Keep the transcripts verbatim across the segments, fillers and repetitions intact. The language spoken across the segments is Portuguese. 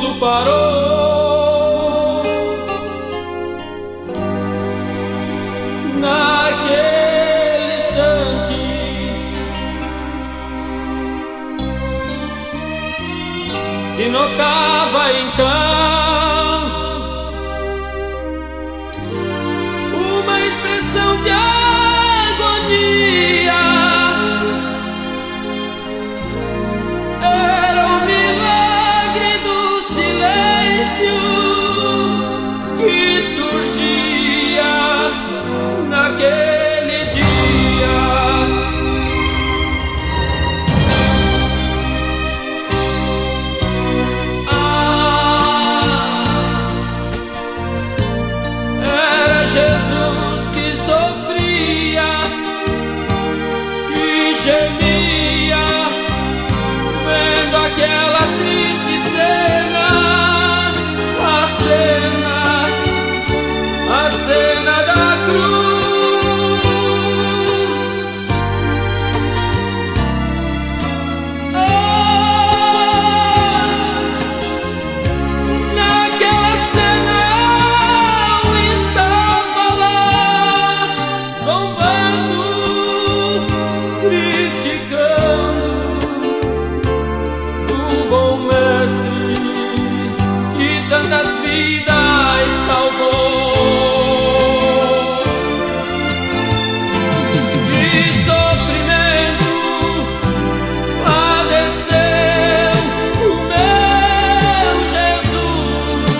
tudo parou naquele instante. Se notava então uma expressão de agonia. Era o milagre do silêncio que surgia naquele dia. Ah, era Jesus que sofria, que gemia, vendo aquela triste cena, a cena, a cena da cruz. Ah, naquela cena eu estava lá, zombando, criticando bom mestre que tantas vidas salvou. Que sofrimento padeceu o meu Jesus,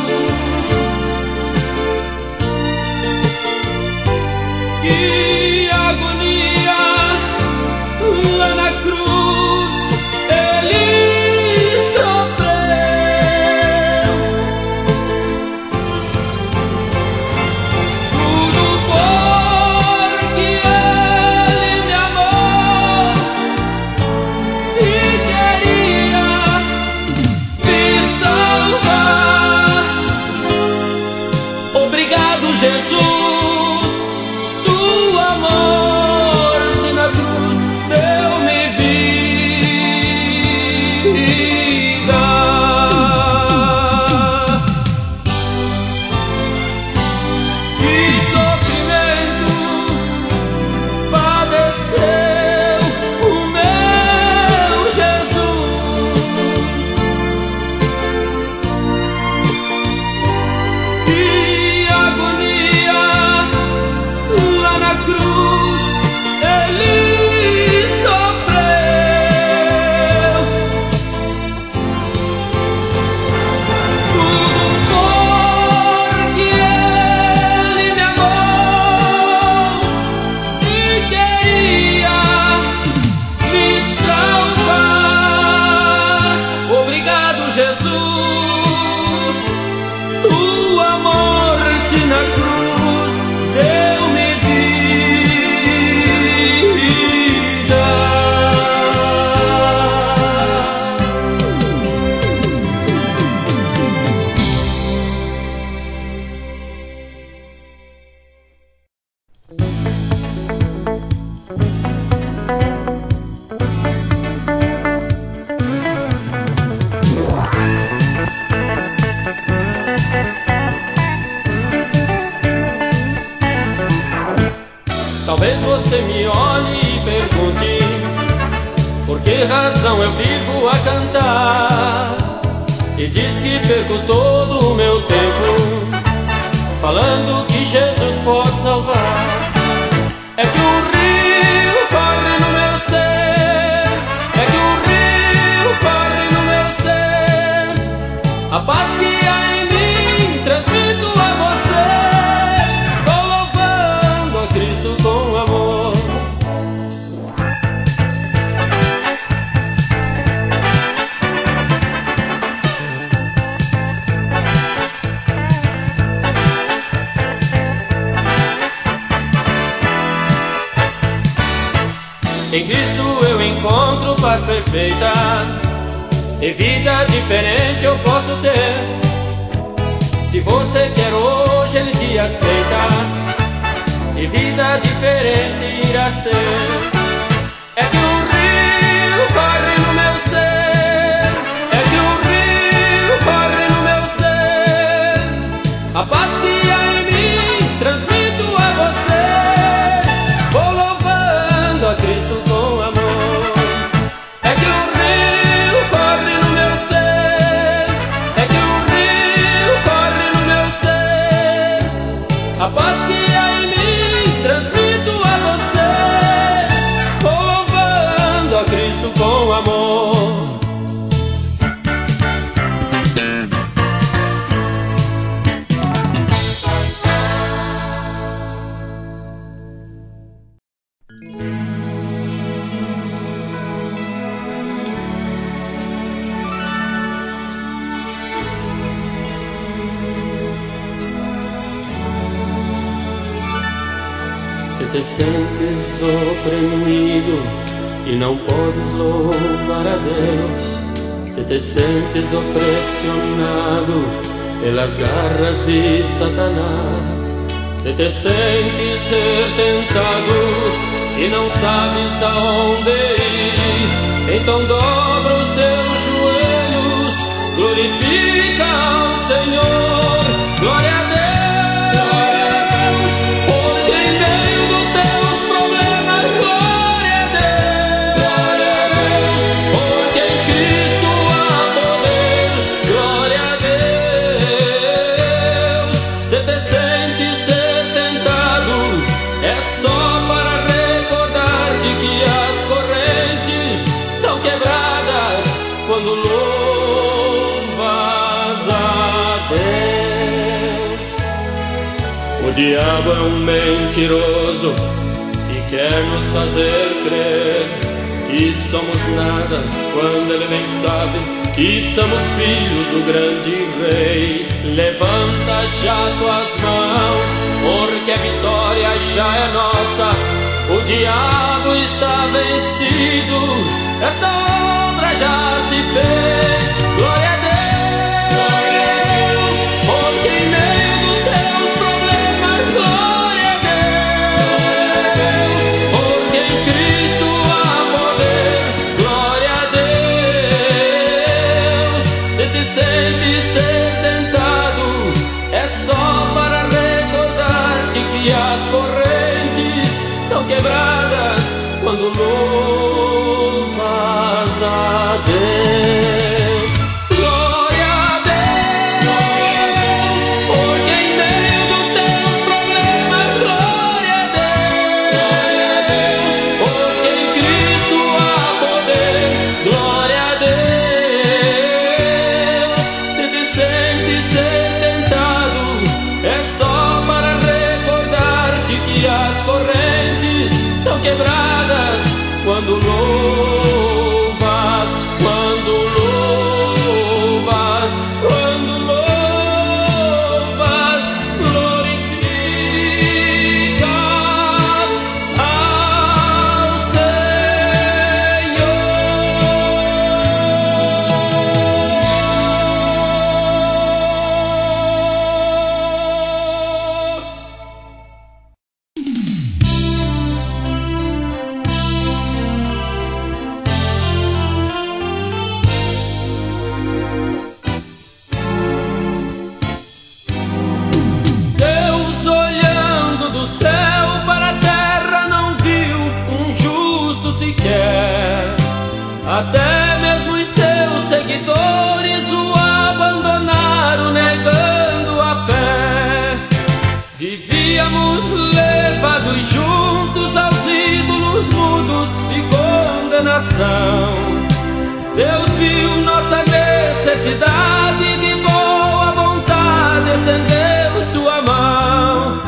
que agonia lá na cruz ele Jesus, tua morte na cruz deu-me vida. Que sofrimento padeceu o meu Jesus, que agonia lá na cruz ele sofreu. Tudo porque ele me amou e queria me salvar. Obrigado, Jesus, tua morte na cruz deu-me vida. Talvez você me olhe e pergunte por que razão eu vivo a cantar, e diz que perco todo o meu tempo falando que Jesus pode salvar. É que o rio corre no meu ser, é que o rio corre no meu ser, a paz que há em mim transmito a você, vou louvando a Cristo com amor. Em Cristo eu encontro paz perfeita, e vida diferente eu posso ter. Se você quer hoje, Ele te aceita, e vida diferente irás ter. É que o rio corre no meu ser, é que o rio corre no te sentes oprimido e não podes louvar a Deus, se te sentes opressionado pelas garras de Satanás, se te sentes ser tentado e não sabes aonde ir, então dobra os teus joelhos, glorifica ao Senhor, glória a Deus. Quando louvas a Deus. O diabo é um mentiroso e quer nos fazer crer que somos nada, quando ele bem sabe que somos filhos do grande rei. Levanta já tuas mãos, porque a vitória já é nossa. O diabo está vencido, esta obra já se fez. Glória a Deus, glória a Deus, porque em meio dos teus problemas, glória a Deus, porque em Cristo há poder. Glória a Deus. Se te sentes ser tentado, é só para recordar-te que as correntes são quebradas quando louvas a Deus. Glória a Deus, porque em meio dos teus problemas, glória a Deus, porque em Cristo há poder. Glória a Deus. Se te sentes ser tentado, é só para recordar-te que as correntes são quebradas quando louvas, quando louvas, quando louvas, glorificas ao Senhor. Até mesmo os seus seguidores o abandonaram, negando a fé. Vivíamos levados juntos aos ídolos mudos de condenação. Deus viu nossa necessidade, de boa vontade estendeu sua mão.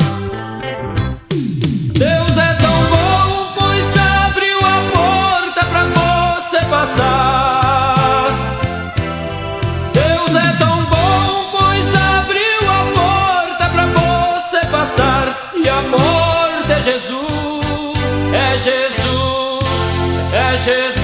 Deus é tão bom, pois abriu a porta pra você passar. Deus é tão bom, pois abriu a porta pra você passar. E a porta é Jesus, é Jesus, é Jesus.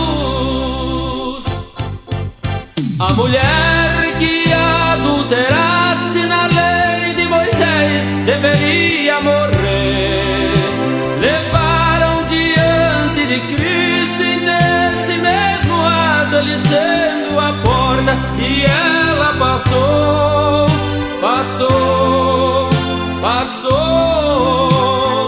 A mulher que adulterasse na lei de Moisés deveria morrer. Levaram diante de Cristo e nesse mesmo ato ele sendo a porta, e ela passou, passou, passou.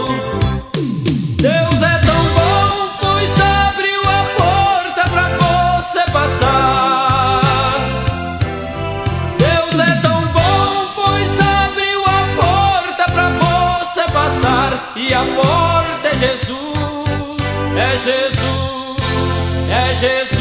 Deus é tão bom, pois abriu a porta pra você passar. Deus é tão bom, pois abriu a porta pra você passar. E a porta é Jesus, é Jesus, é Jesus.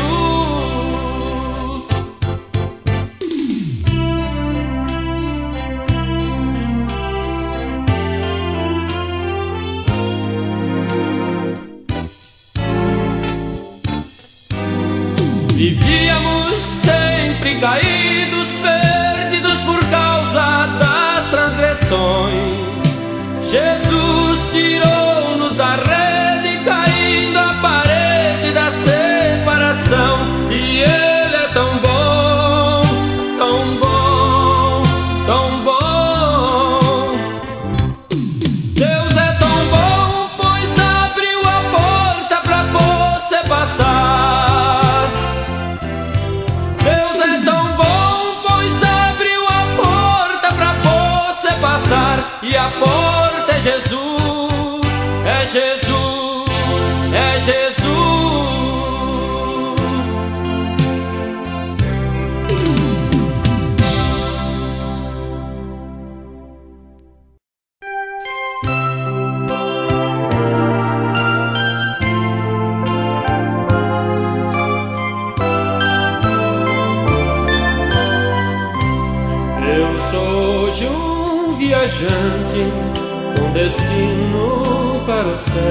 Vivíamos sempre caídos, perdidos por causa das transgressões. Jesus tirou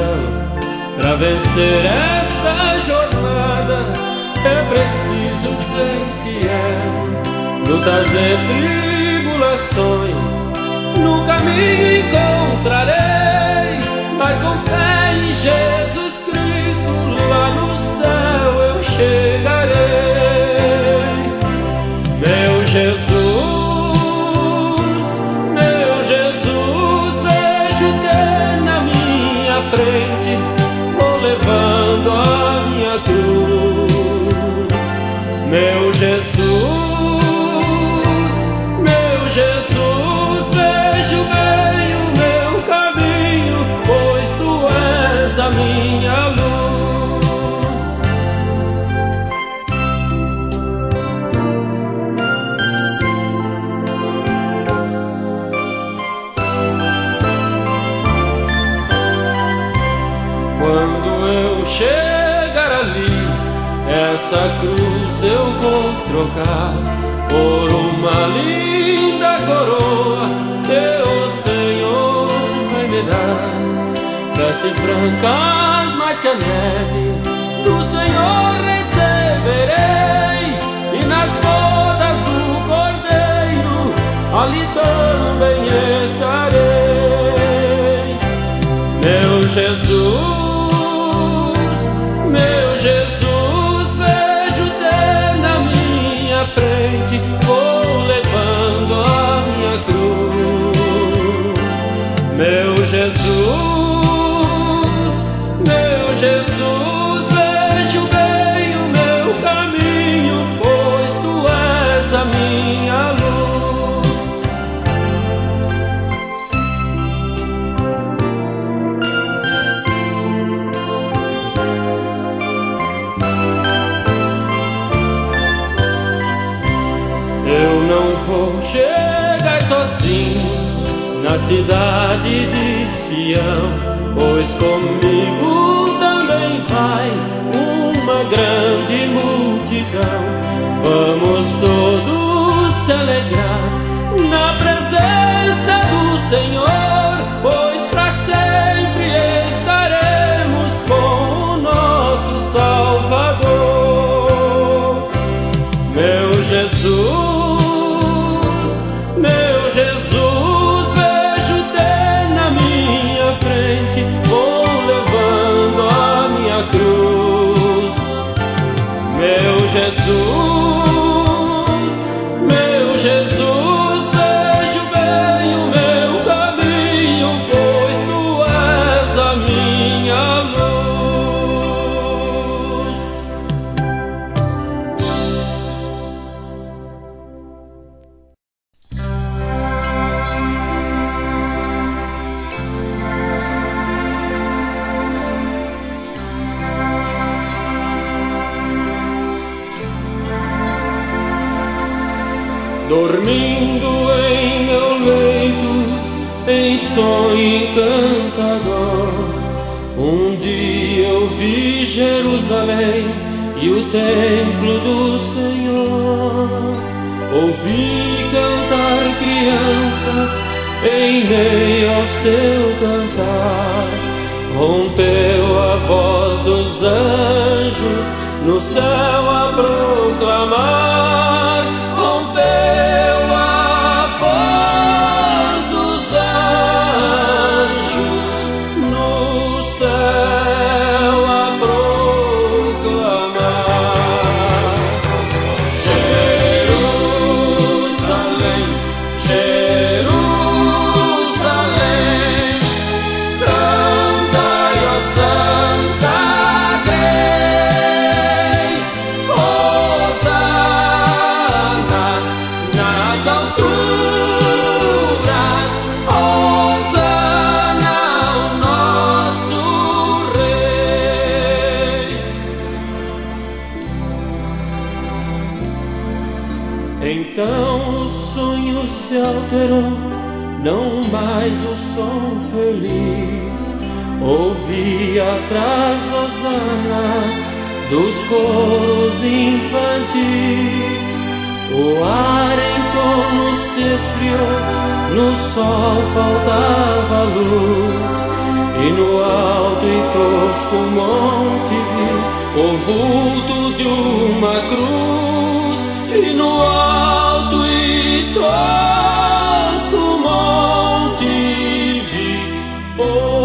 céu. Pra vencer esta jornada é preciso ser fiel. Lutas e tribulações no caminho encontrarei, mas com fé em Jesus Cristo lá no céu eu chegarei. Meu Jesus, meu Jesus, vejo Teu na minha frente, vou levando a minha cruz. Meu Jesus, meu Jesus, vejo bem o meu caminho, pois Tu és a minha luz. Quando eu chegar ali, essa cruz eu vou trocar por uma linda coroa que o Senhor vai me dar. Vestes brancas mais que a neve do Senhor receberei, e nas bodas do Cordeiro ali também estarei. Meu Jesus, meu Jesus, vejo Teu na minha frente, vou levando a minha cruz. Meu Jesus, meu Jesus, vejo bem o meu caminho, pois Tu és a minha luz. Eu não vou chegar sozinho na cidade de Sião, pois comigo também vai uma grande multidão. Vamos todos se alegrar na presença do Senhor, pois para sempre estaremos com o nosso Salvador. Meu Jesus, meu Jesus, vejo Teu na minha frente, vou levando a minha cruz. Meu Jesus, meu Jesus, vejo bem o meu caminho, pois Tu és a minha luz. Dormindo em meu leito, em sonho encantador, um dia eu vi Jerusalém e o templo do Senhor. Ouvi cantar crianças em meio ao seu cantar, rompeu a voz dos anjos no céu a proclamar. Rompeu a voz dos anjos no céu a proclamar. Jerusalém, Jerusalém, cantai, ó Santa Grey, Hosana nas alturas, Hosana ao nosso Rei. Então o sonho se alterou, não mais o som feliz. Ouvi atrás hosanas dos coros infantis. O ar em torno se esfriou, no sol faltava luz, e e no alto e tosco monte vi o vulto de uma cruz, e no alto e tosco monte vi o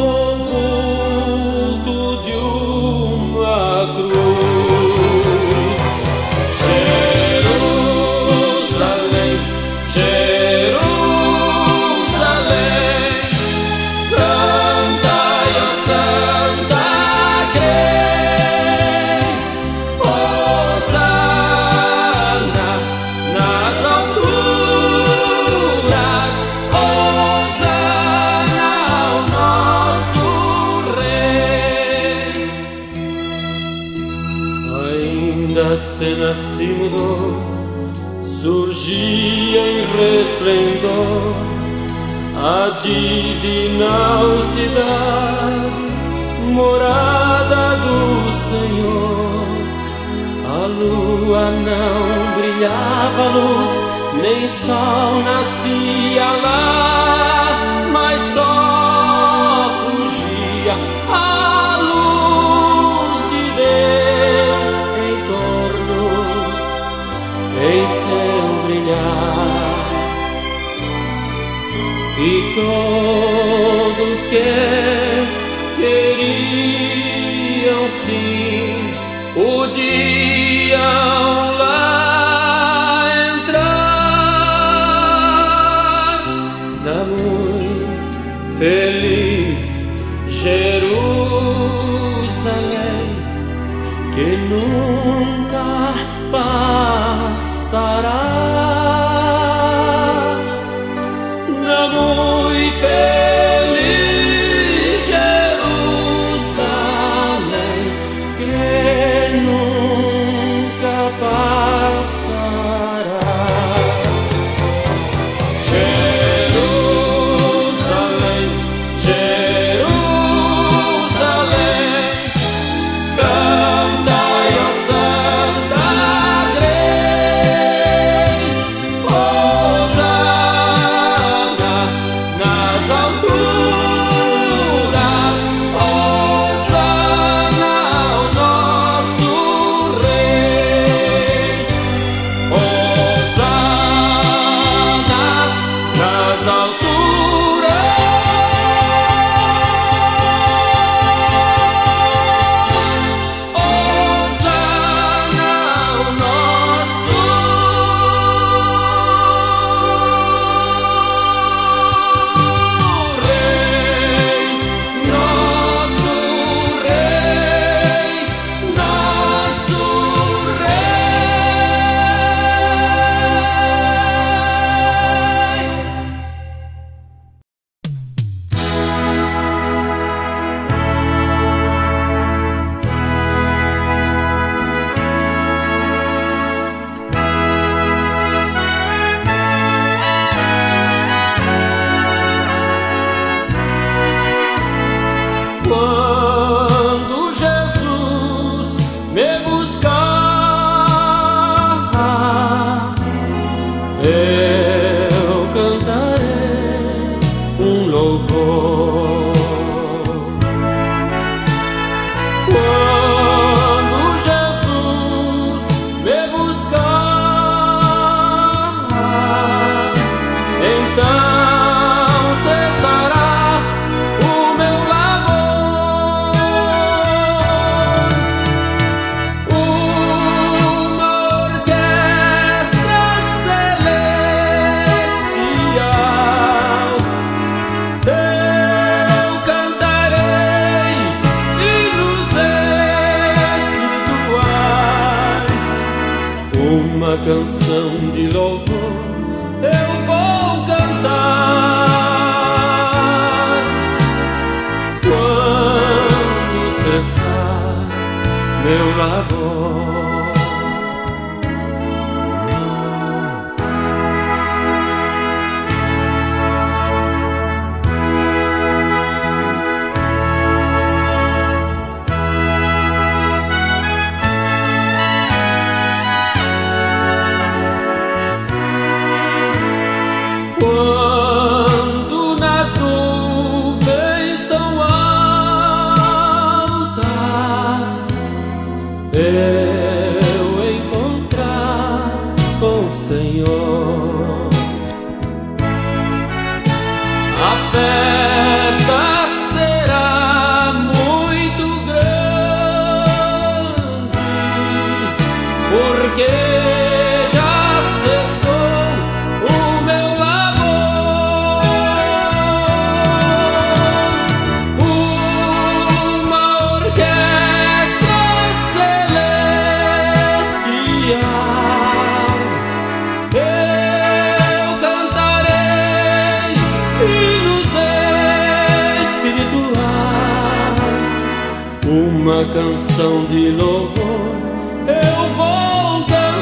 vulto de uma cruz. Jerusalém, Jerusalém, cantai a Santa Crei, Hosana nas alturas, Hosana ao nosso Rei. Ainda a cena se mudou, surgia em resplendor a divina cidade, morada do Senhor. A lua não brilhava luz, nem sol nascia lá, mas só fugia a luz de Deus em torno, em seu brilhar. E todos que queriam sim podiam lá entrar na muito feliz Jerusalém, que nunca passará. Na muito feliz Jerusalém, que nunca passará. Jerusalém, Jerusalém, cantai a Santa Crei, Hosana nas alturas, Hosana ao nosso Rei, Hosana nas alturas, Hosana ao nosso Rei, nosso Rei, nosso Rei. Quando Jesus me buscar, eu cantarei um louvor. Quando Jesus me buscar, então cessará o meu labor. Uma orquestra celestial eu cantarei hinos espirituais, uma canção de louvor eu vou cantar. Quando cessar meu labor, quando nas nuvens tão altas uma canção de louvor eu vou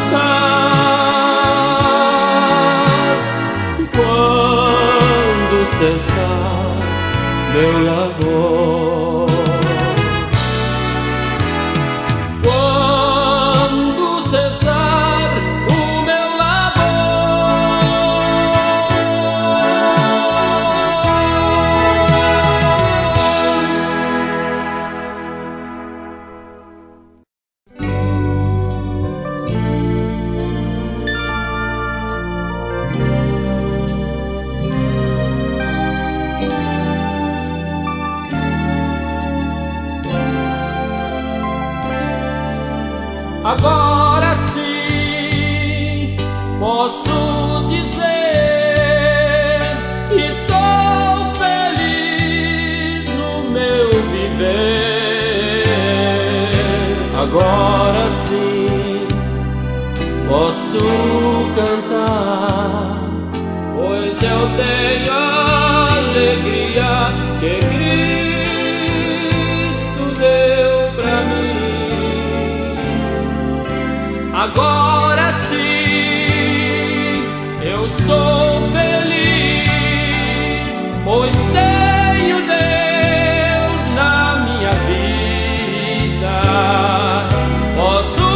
cantar. Quando cessar meu labor, quando cessar o meu agora sim posso dizer que sou feliz no meu viver. Agora sim posso cantar, pois eu tenho a alegria que Cristo deu pra mim. Agora sim eu sou feliz, pois tenho Deus na minha vida. Posso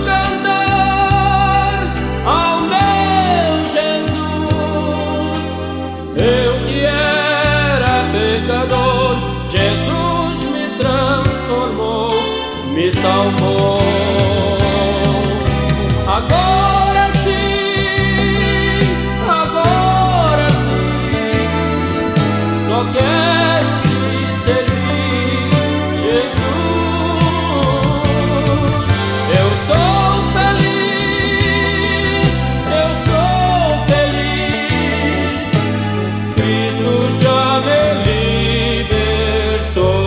cantar ao meu Jesus. Eu que era pecador, Jesus me transformou, me salvou. Agora sim, agora sim, só quero te servir, Jesus. Eu sou feliz, eu sou feliz, Cristo já me libertou.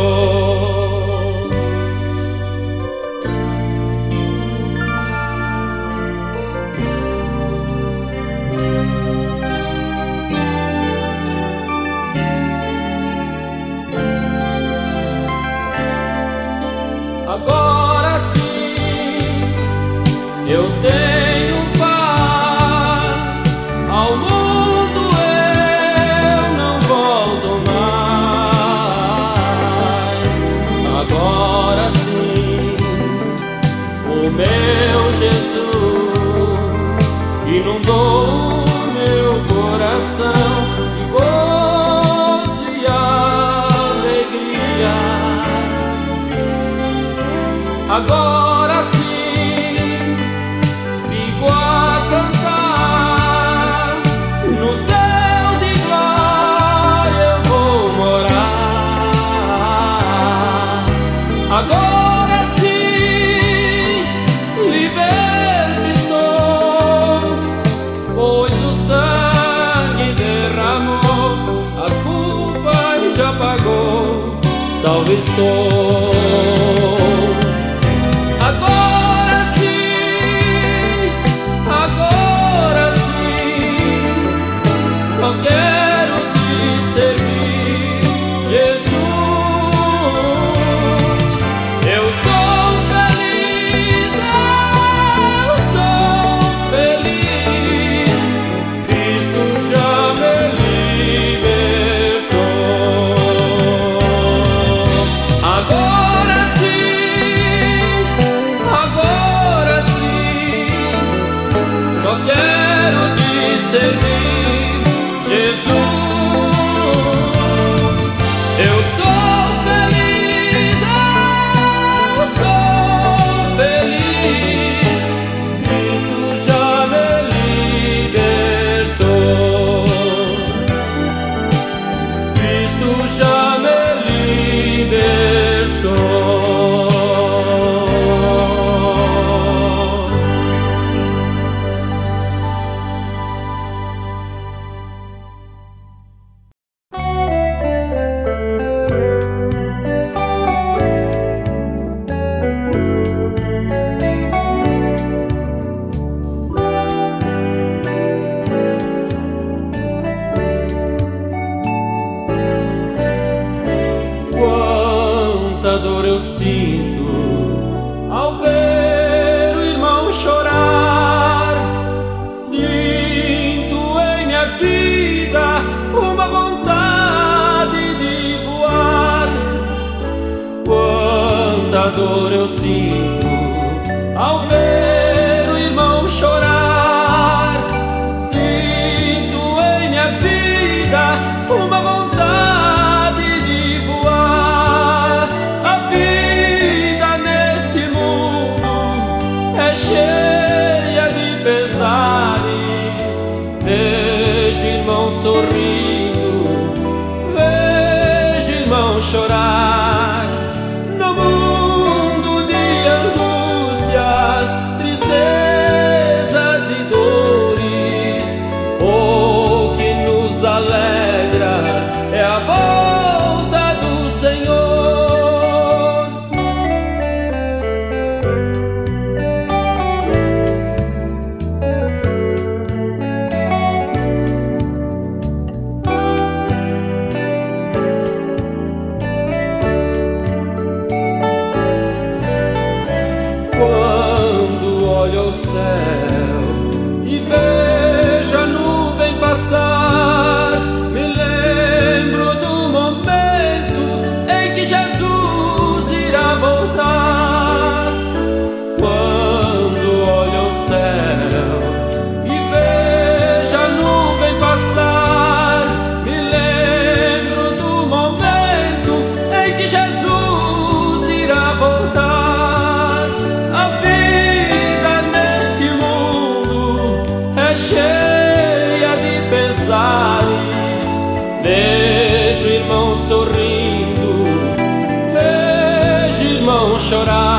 Agora sim eu tenho paz, ao mundo eu não volto mais. Agora sim o meu Jesus inundou o meu coração de gozo e alegria. Agora sim sigo a cantar, no céu de glória eu vou morar. Agora sim liberto estou, pois o sangue derramou, as culpas já pagou, salvo estou. Agora sim, agora sim, só quero te servir, Jesus. Eu sou feliz, eu sou feliz, Cristo já me libertou. Agora dor eu sinto ao ver o irmão chorar. Sinto em minha vida uma vontade de voar. Quanta dor eu sinto ao ver o irmão chorar. Sinto em minha vida uma vontade de voar. A vida neste mundo é cheia de pesares. Vejo irmão sorrindo, vejo irmão chorar. No mundo de angústias, tristezas e dores, o que nos alegra é a volta do Senhor. Quando olho ao céu e vejo a nuvem passar, me lembro do momento em que Jesus irá voltar. Quando olho ao céu e vejo a nuvem passar, me lembro do momento em que Jesus irá voltar. Cheia de pesares, vejo irmão sorrindo, vejo irmão chorar.